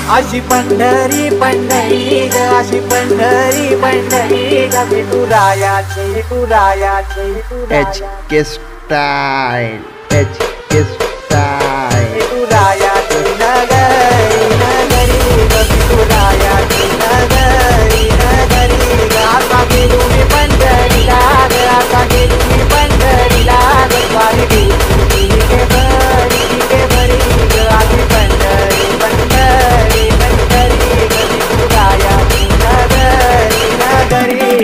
अशी पंढरी पंढरी ग, अशी पंढरी पंढरी ग, विठुरायाची विठुरायाची HK स्टाईल, HK स्टाईल. विठुरायाची नगरी नगरी ग, विठुरायाची नगरी नगरी ग. आता गेलो मी पंढरीला ग, आता गेलो मी पंढरीला ग, वारी गेली के बरी ग. अशी पंढरी पंढरी पंढरी ग, विठुरायाची नगरी नगरी.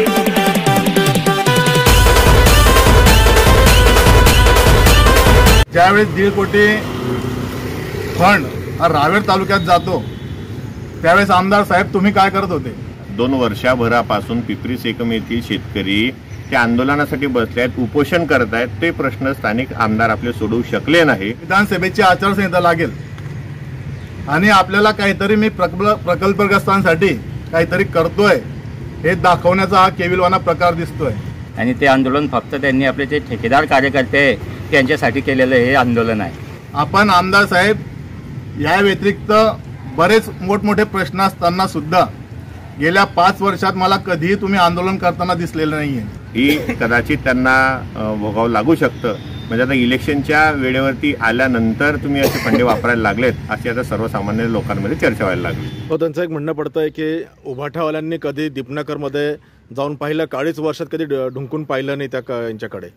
ज्यावेळेस 1.5 कोटी फंड हा रावेर तालुक्यात जातो त्यावेळेस आमदार साहेब तुम्ही काय करत होते? 2 वर्षाभरापासून पिपरी सेकम येथील शेतकरी त्या आंदोलनासाठी बसलेत, उपोषण करतायत. ते प्रश्न स्थानिक आमदार आपले सोडवू शकले नाही. विधानसभेची आचारसंहिता लागेल आणि आपल्याला काहीतरी मी प्रकल्पग्रस्तांसाठी काहीतरी करतोय हे दाखवण्याचा हा केविलवाना प्रकार दिसतोय. आणि ते आंदोलन फक्त त्यांनी आपले जे ठेकेदार कार्यकर्ते आहे त्यांच्यासाठी केलेलं हे आंदोलन आहे. आपण आमदार साहेब या व्यतिरिक्त बरेच मोठमोठे प्रश्न असताना सुद्धा गेल्या 5 वर्षात मला कधीही तुम्ही आंदोलन करताना दिसलेलं नाहीये. ही कदाचित त्यांना भोगावं लागू शकतं. म्हणजे आता इलेक्शनच्या वेळेवरती आल्यानंतर तुम्ही असे फंडे वापरायला लागलेत अशी आता सर्वसामान्य लोकांमध्ये चर्चा व्हायला लागली. हो, त्यांचं एक म्हणणं पडतंय की उभाठावाल्यांनी कधी दीपनगरमध्ये जाऊन पाहिलं, 40 वर्षात कधी ढुंकून पाहिलं नाही त्या यांच्याकडे.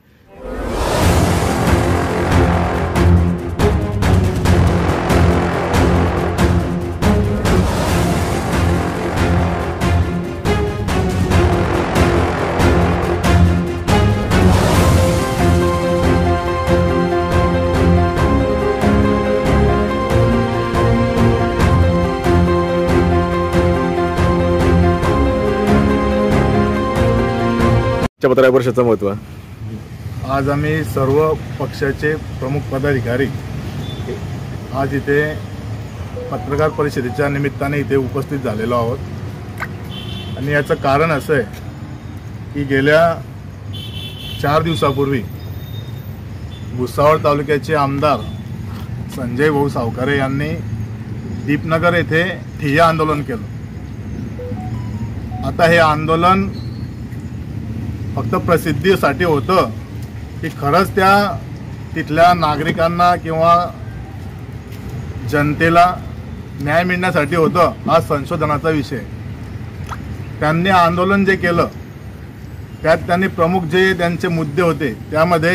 पत्रकार परिषदेचं महत्त्व. आज आम्ही सर्व पक्षाचे प्रमुख पदाधिकारी आज इथे पत्रकार परिषदेच्या निमित्ताने इथे उपस्थित झालेलो आहोत. आणि याचं कारण असं आहे की गेल्या 4 दिवसापूर्वी भुसावळ तालुक्याचे आमदार संजय भाऊ सावकारे यांनी दीपनगर येथे ठिय्या आंदोलन केलं. आता हे आंदोलन फक्त प्रसिद्धीसाठी होतं की खरंच त्या तिथल्या नागरिकांना किंवा जनतेला न्याय मिळण्यासाठी होतं हा संशोधनाचा विषय. त्यांनी आंदोलन जे केलं त्यात त्यांनी प्रमुख जे त्यांचे मुद्दे होते त्यामध्ये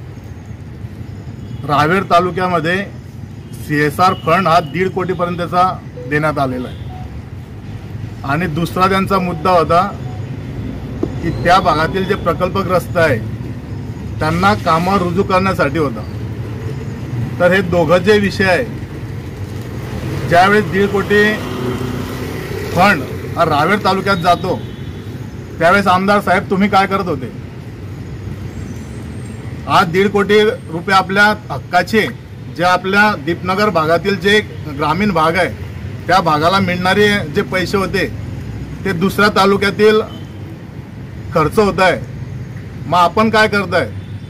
रावेर तालुक्यामध्ये CSR फंड हा 1.5 कोटीपर्यंतचा देण्यात आलेला आहे. आणि दुसरा त्यांचा मुद्दा होता की त्या भागातील जे प्रकल्पग्रस्त आहे त्यांना कामावर रुजू करण्यासाठी होता. तर हे दोघं जे विषय आहे, ज्यावेळेस 1.5 कोटी फंड हा रावेर तालुक्यात जातो त्यावेळेस आमदार साहेब तुम्ही काय करत होते? आज 1.5 कोटी रुपये आपल्या हक्काचे जे आपल्या दीपनगर भागातील जे ग्रामीण भाग आहे त्या भागाला मिळणारे जे पैसे होते ते दुसऱ्या तालुक्यातील खर्च होत आहे. मग आपण काय करताय?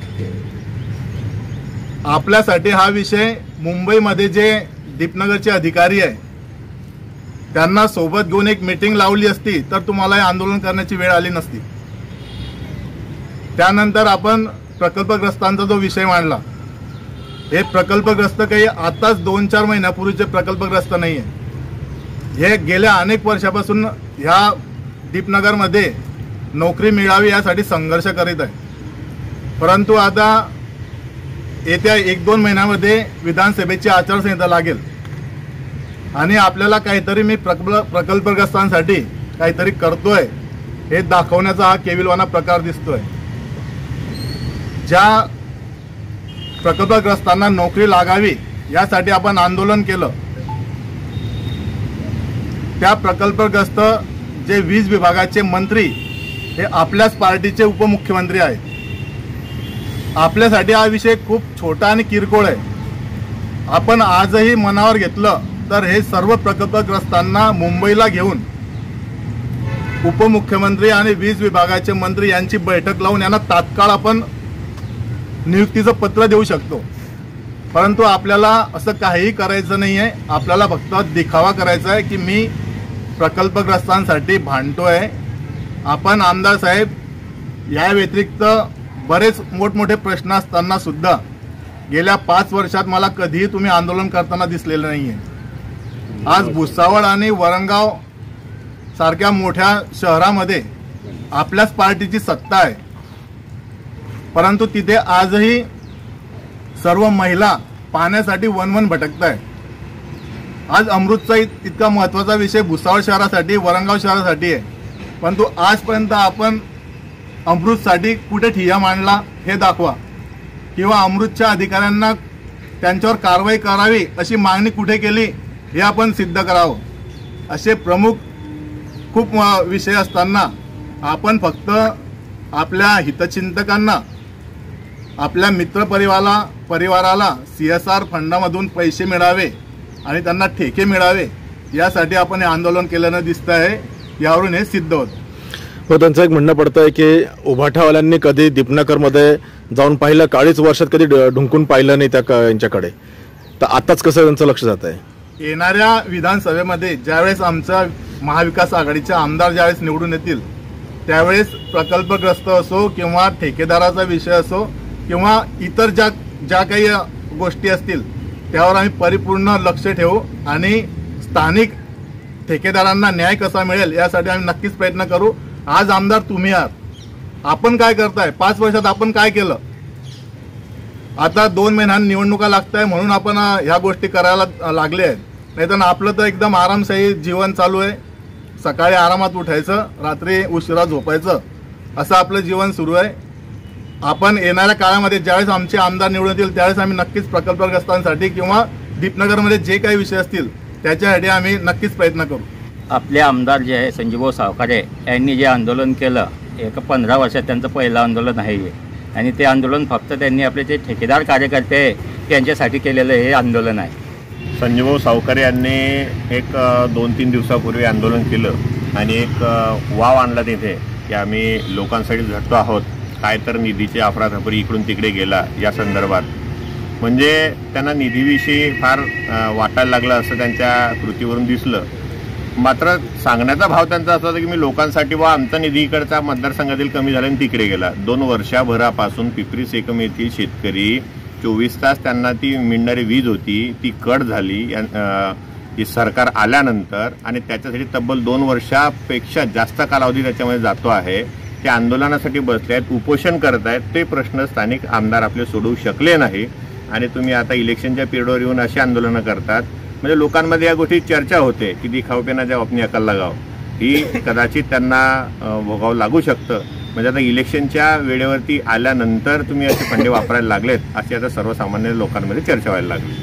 आपल्यासाठी हा विषय मुंबईमध्ये जे दीपनगरचे अधिकारी आहे त्यांना सोबत घेऊन एक मीटिंग लावली असती तर तुम्हाला हे आंदोलन करण्याची वेळ आली नसती. त्यानंतर आपण प्रकल्पग्रस्तांचा जो विषय मांडला, हे प्रकल्पग्रस्त काही आताच 2-4 महिन्यापूर्वीचे प्रकल्पग्रस्त नाही आहे. हे गेल्या अनेक वर्षापासून ह्या दीपनगरमध्ये नोकरी मिळावी यासाठी संघर्ष करीत आहे. परंतु आता येत्या 1-2 महिन्यामध्ये विधानसभेची आचारसंहिता लागेल आणि आपल्याला काहीतरी मी प्रकल्पग्रस्तांसाठी काहीतरी करतोय हे दाखवण्याचा हा केविलवाना प्रकार दिसतोय. ज्या प्रकल्पग्रस्तांना नोकरी लागावी यासाठी आपण आंदोलन केलं, त्या प्रकल्पग्रस्त जे वीज विभागाचे मंत्री हे आपल्याच पार्टीचे उपमुख्यमंत्री आहेत. आपल्यासाठी हा विषय खूप छोटा आणि किरकोळ आहे. आपण आजही मनावर घेतलं तर हे सर्व प्रकल्पग्रस्तांना मुंबईला घेऊन उपमुख्यमंत्री आणि वीज विभागाचे मंत्री यांची बैठक लावून यांना तात्काळ आपण नियुक्तीचं पत्र देऊ शकतो. परंतु आपल्याला असं काहीही करायचं नाही आहे. आपल्याला फक्त दिखावा करायचा आहे की मी प्रकल्पग्रस्तांसाठी भांडतोय. आपण आमदार साहेब या व्यतिरिक्त बरेच मोठमोठे प्रश्न असताना सुद्धा गेल्या 5 वर्षात मला कधीही तुम्ही आंदोलन करताना दिसलेलं नाहीये. आज भुसावळ आणि वरणगाव सारख्या मोठ्या शहरामध्ये आपल्याच पार्टीची सत्ता आहे, परंतु तिथे आजही सर्व महिला पाण्यासाठी वनवन भटकताय. आज अमृतचा इतका महत्वाचा विषय भुसावळ शहरासाठी वरणगाव शहरासाठी आहे, परंतु आजपर्यंत आपण अमृतसाठी कुठे ठिय्या मांडला हे दाखवा, किंवा अमृतच्या अधिकाऱ्यांना त्यांच्यावर कारवाई करावी अशी मागणी कुठे केली हे आपण सिद्ध करावं. असे प्रमुख खूप विषय असताना आपण फक्त आपल्या हितचिंतकांना, आपल्या मित्रपरिवाराला CSR फंडामधून पैसे मिळावे आणि त्यांना ठेके मिळावे यासाठी आपण हे आंदोलन केल्यानं दिसत आहे. यावरून हे सिद्ध होतं. हो, त्यांचं एक म्हणणं पडतं आहे की उभाठावाल्यांनी कधी दीपनगरमध्ये जाऊन पाहिलं, 40 वर्षात कधी ढुंकून पाहिलं नाही त्या यांच्याकडे, तर आताच कसं त्यांचं लक्ष जात आहे. येणाऱ्या विधानसभेमध्ये ज्यावेळेस आमचा महाविकास आघाडीचे आमदार ज्यावेळेस निवडून येतील त्यावेळेस प्रकल्पग्रस्त असो किंवा ठेकेदाराचा विषय असो किंवा इतर ज्या काही गोष्टी असतील त्यावर आम्ही परिपूर्ण लक्ष ठेवू आणि स्थानिक ठेकेदारांना न्याय कसा मिळेल यासाठी आम्ही नक्कीच प्रयत्न करू. आज आमदार तुम्ही आहात, आपण काय करताय, 5 वर्षात आपण काय केलं. आता 2 महिन्यांनी निवडणुका लागताय म्हणून आपण ह्या गोष्टी करायला लागले आहेत. नाहीतर आपलं तर एकदम आरामशाही जीवन चालू आहे. सकाळी आरामात उठायचं, रात्री उशिरा झोपायचं, असं आपलं जीवन सुरू आहे. आपण येणाऱ्या काळामध्ये ज्यावेळेस आमचे आमदार निवडून येतील त्यावेळेस आम्ही नक्कीच प्रकल्पग्रस्तांसाठी किंवा दीपनगरमध्ये जे काही विषय असतील त्याच्यासाठी आम्ही नक्कीच प्रयत्न करू. आपले आमदार जे आहे संजीवभाऊ सावकारे यांनी जे आंदोलन केलं, एक 15 वर्षात त्यांचं पहिलं आंदोलन आहे आणि ते आंदोलन फक्त त्यांनी आपले जे ठेकेदार कार्यकर्ते त्यांच्यासाठी केलेलं हे आंदोलन आहे. संजीवभाऊ सावकारे यांनी एक 2-3 दिवसापूर्वी आंदोलन केलं आणि एक वाव आणला तिथे की आम्ही लोकांसाठी झटतो आहोत, काय तर निधीची अफरातफरी इकडून तिकडे गेला या संदर्भात. म्हणजे त्यांना निधीविषयी फार वाटायला लागलं असं त्यांच्या कृतीवरून दिसलं. मात्र सांगण्याचा भाव त्यांचा असा होता की मी लोकांसाठी वा आमचा निधी इकडचा मतदारसंघातील कमी झाला आणि तिकडे गेला. 2 वर्षाभरापासून पिपरी सेकम येथील शेतकरी 24 तास त्यांना ती मिळणारी वीज होती ती कट झाली ही सरकार आल्यानंतर, आणि त्याच्यासाठी तब्बल 2 वर्षापेक्षा जास्त कालावधी त्याच्यामध्ये जातो आहे. ते आंदोलनासाठी बसले आहेत, उपोषण करत आहेत. ते प्रश्न स्थानिक आमदार आपले सोडवू शकले नाही आणि तुम्ही आता इलेक्शनच्या पिरियडवर येऊन अशी आंदोलनं करतात. म्हणजे लोकांमध्ये या गोष्टी चर्चा होते की दिखावपेना जब अपनी अकल लगाव, ही कदाचित त्यांना भोगावं लागू शकतं. म्हणजे आता इलेक्शनच्या वेळेवरती आल्यानंतर तुम्ही असे फंडे वापरायला लागलेत अशी आता सर्वसामान्य लोकांमध्ये चर्चा व्हायला लागली.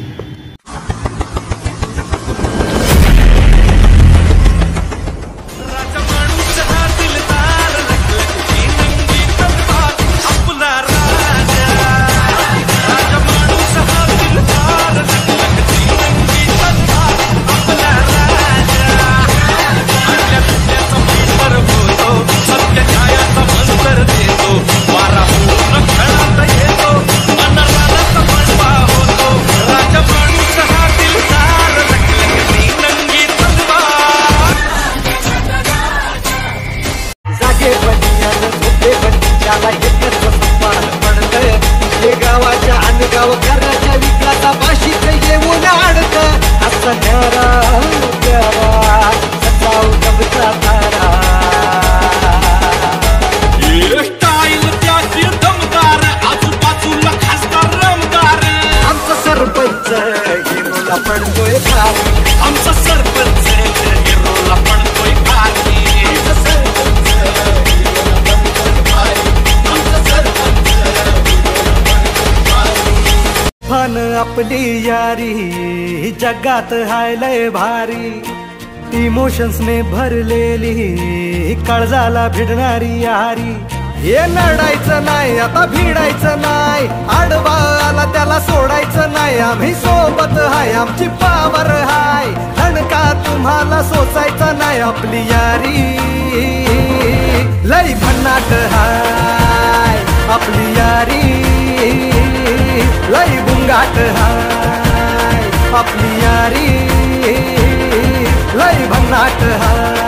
गावाच्या अनगाव घराच्या विकासापाशीच येऊन अडत असा न्यारा प्यारा सचाव जमचा तारा. स्टाईल त्याची दमदार, आजूबाजूला खासदार रमदार. आमचा सरपंच हिरोला पडतोय खाली, आमचा सरपंच हिरोला पडतोय खाली. फन आपली यारी जगात हाय लय भारी, इमोशन्सने भरलेली काळजाला भिडणारी यारी. हे लढायचं नाही आता भिडायचं नाही, आडवा आला त्याला सोडायचं नाही. आम्ही सोबत हाय, आमची पावर हाय, धणका तुम्हाला सोसायचा नाही. आपली यारी लय भन्नाट हाय, आपली यारी लई बुंगाट हाय आपली यारी लई भन्नाट हाय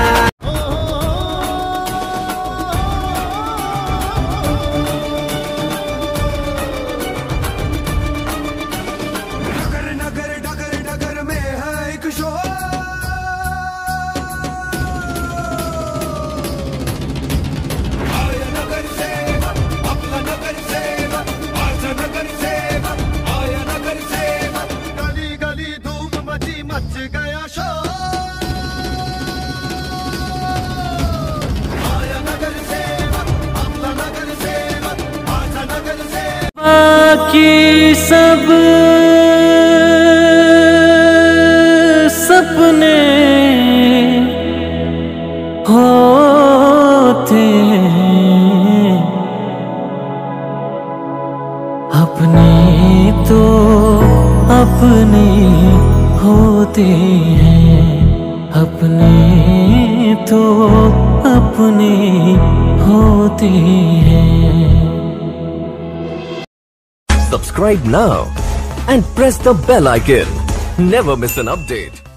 बाकी सब सपने होते हैं अपने तो अपने होते हैं अपने तो अपने होते हैं Subscribe now and press the bell icon. Never miss an update.